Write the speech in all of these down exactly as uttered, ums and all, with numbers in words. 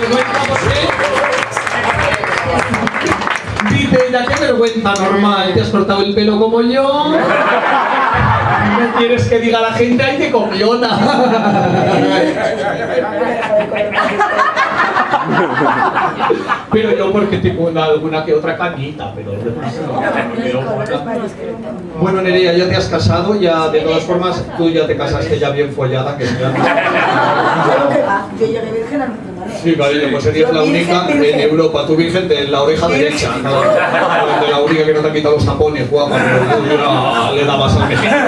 vergüenza porque... Dice ella, qué vergüenza, normal, te has cortado el pelo como yo. No quieres que diga la gente, ay, qué comiona. Pero yo porque tengo una, alguna que otra cañita, pero no, bueno, Nerea, ya te has casado, ya de todas formas tú ya te casaste ya bien follada, que ya... Yo llegué virgen a mi Sí, cariño, pues serías la única en Europa, tú virgen de la oreja derecha, ¿no? De la única que no te ha quitado los tapones, guapa, pero tú ya le dabas al mejillón.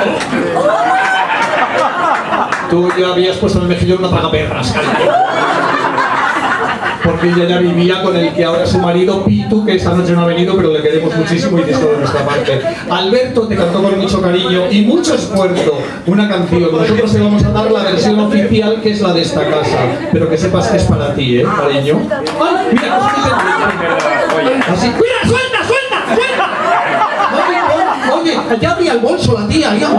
Tú ya habías puesto en el mejillón una tragaperras, cariño. Porque ella ya vivía con el que ahora es su marido, Pitu, que esta noche no ha venido, pero le queremos muchísimo y de todo de nuestra parte. Alberto te cantó con mucho cariño y mucho esfuerzo una canción. Nosotros te vamos a dar la versión oficial, que es la de esta casa. Pero que sepas que es para ti, ¿eh, cariño? ¡Ay, mira! Así, ¡mira, suelta, suelta, suelta! Oye, oye, ya abrí el bolso la tía, ya.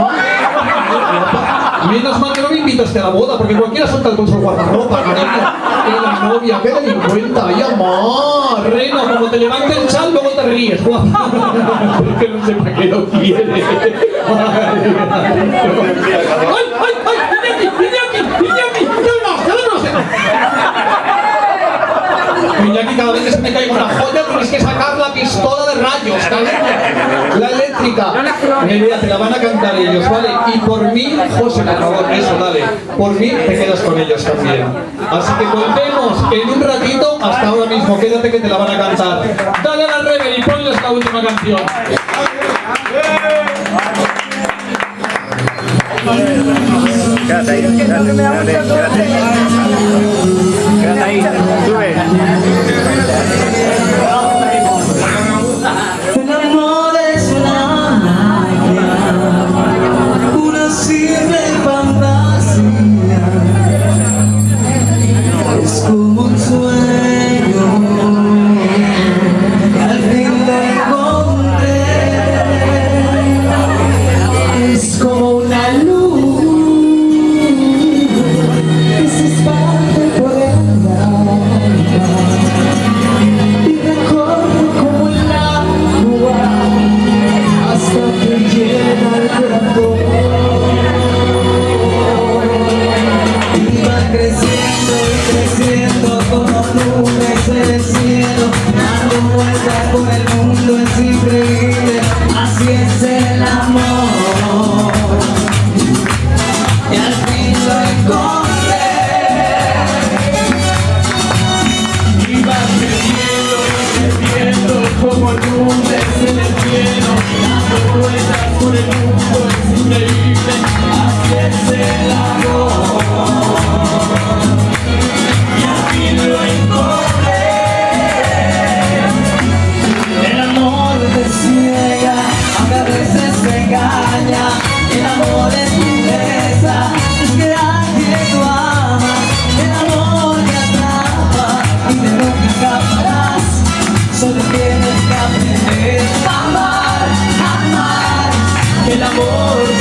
Menos mal que no me invitaste a la boda, porque cualquiera suelta el bolso al guardarropa, cariño. Que la novia, qué delincuenta, ay, amor, Reno, como te levante el chal, luego te ríes, guapa. Porque no sé para qué lo quiere. ¡Ay, ay, ay! ¡Viene aquí, viene aquí, viene aquí! ¡Cállanos, cállanos! Iñaki, cada vez que se me caiga una joya tienes que sacar la pistola de rayos, cariño. La eléctrica. Nerea, te la van a cantar ellos, ¿vale? Y por mí, José, por favor, eso, dale. Por mí te quedas con ellos también. Así que volvemos en un ratito, hasta ahora mismo. Quédate que te la van a cantar. Dale a la Rebel y ponles esta última canción. Quédate ahí, quédate, quédate, quédate. Quédate ahí, sube. El amor es una magia, una simple fantasía. Es como un sueño, al fin lo encontré. Es como una luz que se expande por el alma. Y recorre como el agua hasta que llena el corazón. Y va creciendo y creciendo como nubes en el cielo, dando vueltas por el mundo, es increíble, así es el amor. Y al fin lo encontré. Y va creciendo y creciendo como nubes en el cielo, dando vueltas por el mundo, es increíble, así es el amor. Y al fin lo encontré. El amor te ciega, aunque a veces te engaña. El amor es pureza, es que alguien tú amas. El amor te atrapa y de lo que escaparás. Solo tienes que aprender a amar, a amar. El amor